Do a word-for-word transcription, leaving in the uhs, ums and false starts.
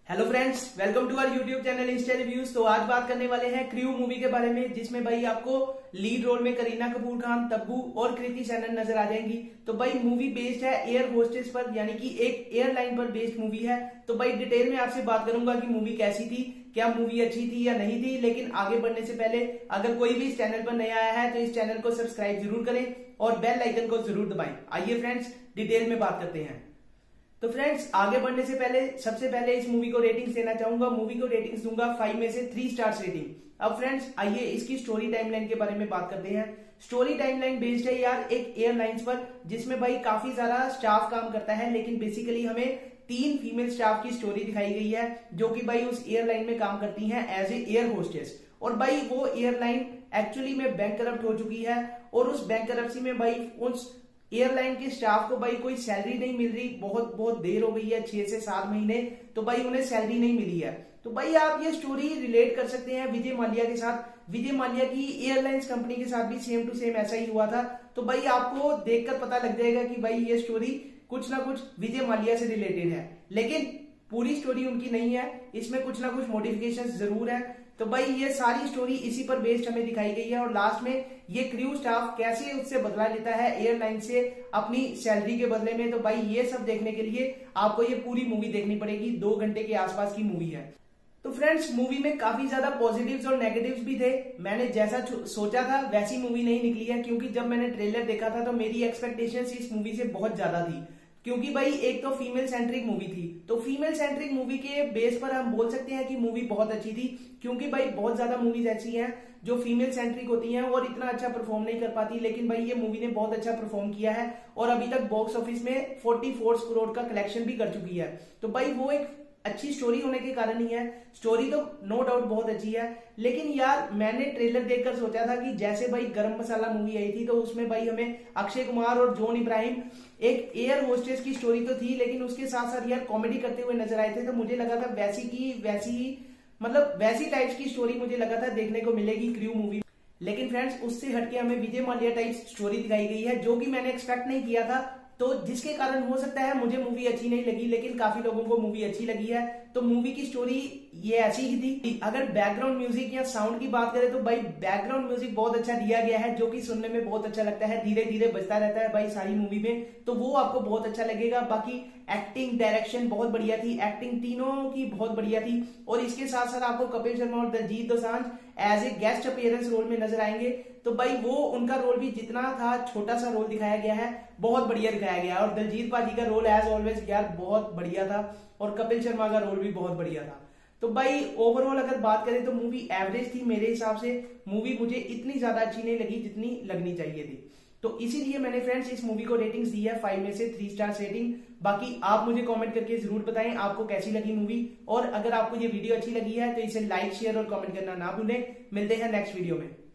Hello friends, welcome to our YouTube channel Insta Reviews. तो आज बात करने वाले हैं क्रू मूवी के बारे में, जिसमें भाई आपको लीड रोल में करीना कपूर खान, तब्बू और कृति सेनन नजर आ जाएंगी। तो भाई मूवी बेस्ड है एयर होस्टेस पर, यानी कि एक एयरलाइन पर बेस्ड मूवी है। तो भाई डिटेल में आपसे बात करूंगा कि मूवी कैसी थी, क्या मूवी अच्छी थी या नहीं थी। लेकिन आगे बढ़ने से पहले अगर कोई भी इस चैनल पर नया आया है तो इस चैनल को सब्सक्राइब जरूर करें और बेल आइकन को जरूर दबाएं। आइए फ्रेंड्स डिटेल में बात करते हैं। तो फ्रेंड्स आगे बढ़ने से पहले सबसे पहले इस मूवी को रेटिंग्स देना चाहूंगा। मूवी को रेटिंग्स दूंगा फाइव में से थ्री स्टार्स रेटिंग। अब फ्रेंड्स आइए इसकी स्टोरी टाइमलाइन के बारे में बात करते हैं। स्टोरी टाइमलाइन बेस्ड है यार एक एयरलाइंस पर, जिसमें भाई काफी सारा स्टाफ काम करता है। लेकिन बेसिकली हमें तीन फीमेल स्टाफ की स्टोरी दिखाई गई है, जो कि भाई उस एयरलाइन में काम करती हैं एज ए एयर होस्टेस। और भाई वो एयरलाइन एक्चुअली में बैंक करप्ट हो चुकी है, और उस बैंक करप्सी में भाई उस एयरलाइन के स्टाफ को भाई कोई सैलरी नहीं मिल रही। बहुत बहुत देर हो गई है, छह से सात महीने, तो भाई उन्हें सैलरी नहीं मिली है। तो भाई आप ये स्टोरी रिलेट कर सकते हैं विजय माल्या के साथ। विजय माल्या की एयरलाइंस कंपनी के साथ भी सेम टू सेम ऐसा ही हुआ था। तो भाई आपको देखकर पता लग जाएगा कि भाई ये स्टोरी कुछ ना कुछ विजय माल्या से रिलेटेड है। लेकिन पूरी स्टोरी उनकी नहीं है, इसमें कुछ ना कुछ मॉडिफिकेशन जरूर है। तो भाई ये सारी स्टोरी इसी पर बेस्ड हमें दिखाई गई है। और लास्ट में ये क्रू स्टाफ कैसे उससे बदला लेता है एयरलाइन से अपनी सैलरी के बदले में। तो भाई ये सब देखने के लिए आपको ये पूरी मूवी देखनी पड़ेगी। दो घंटे के आसपास की मूवी है। तो फ्रेंड्स मूवी में काफी ज्यादा पॉजिटिव्स और नेगेटिव्स भी थे। मैंने जैसा सोचा था वैसी मूवी नहीं निकली है, क्योंकि जब मैंने ट्रेलर देखा था तो मेरी एक्सपेक्टेशंस इस मूवी से बहुत ज्यादा थी। क्योंकि भाई एक तो फीमेल सेंट्रिक मूवी थी, तो फीमेल सेंट्रिक मूवी के बेस पर हम बोल सकते हैं कि मूवी बहुत अच्छी थी। क्योंकि भाई बहुत ज्यादा मूवीज ऐसी हैं जो फीमेल सेंट्रिक होती हैं और इतना अच्छा परफॉर्म नहीं कर पाती। लेकिन भाई ये मूवी ने बहुत अच्छा परफॉर्म किया है और अभी तक बॉक्स ऑफिस में चौवालीस करोड़ का कलेक्शन भी कर चुकी है। तो भाई वो एक अच्छी स्टोरी होने के कारण ही है। स्टोरी तो नो डाउट बहुत अच्छी है। लेकिन यार मैंने ट्रेलर देखकर सोचा था कि जैसे भाई गरम मसाला मूवी आई थी, तो उसमें भाई हमें अक्षय कुमार और जॉन इब्राहिम एक एयर होस्टेस की स्टोरी तो थी, लेकिन उसके साथ साथ यार कॉमेडी करते हुए नजर आए थे। तो मुझे लगा था वैसी की वैसी ही मतलब वैसी टाइप्स की स्टोरी मुझे लगा था देखने को मिलेगी क्रू मूवी। लेकिन फ्रेंड्स उससे हटके हमें विजय माल्या टाइप स्टोरी दिखाई गई है, जो कि मैंने एक्सपेक्ट नहीं किया था। तो जिसके कारण हो सकता है मुझे मूवी अच्छी नहीं लगी, लेकिन काफी लोगों को मूवी अच्छी लगी है। तो मूवी की स्टोरी ये ऐसी ही थी। अगर बैकग्राउंड म्यूजिक या साउंड की बात करें तो भाई बैकग्राउंड म्यूजिक बहुत अच्छा दिया गया है, जो कि सुनने में बहुत अच्छा लगता है। धीरे धीरे बजता रहता है भाई सारी मूवी में, तो वो आपको बहुत अच्छा लगेगा। बाकी एक्टिंग डायरेक्शन बहुत बढ़िया थी, एक्टिंग तीनों की बहुत बढ़िया थी। और इसके साथ साथ आपको कपिल शर्मा और Diljit Dosanjh as a guest appearance role में नजर आएंगे। तो भाई वो उनका रोल भी जितना था छोटा सा रोल दिखाया गया है, बहुत बढ़िया दिखाया गया है। और दलजीत पाजी का रोल एज ऑलवेज यार बहुत बढ़िया था, और कपिल शर्मा का रोल भी बहुत बढ़िया था। तो भाई ओवरऑल अगर बात करें तो मूवी एवरेज थी मेरे हिसाब से। मूवी मुझे इतनी ज्यादा अच्छी नहीं लगी जितनी लगनी चाहिए थी। तो इसीलिए मैंने फ्रेंड्स इस मूवी को रेटिंग्स दी है फाइव में से थ्री स्टार रेटिंग। बाकी आप मुझे कमेंट करके जरूर बताएं आपको कैसी लगी मूवी। और अगर आपको ये वीडियो अच्छी लगी है तो इसे लाइक शेयर और कमेंट करना ना भूलें। मिलते हैं नेक्स्ट वीडियो में।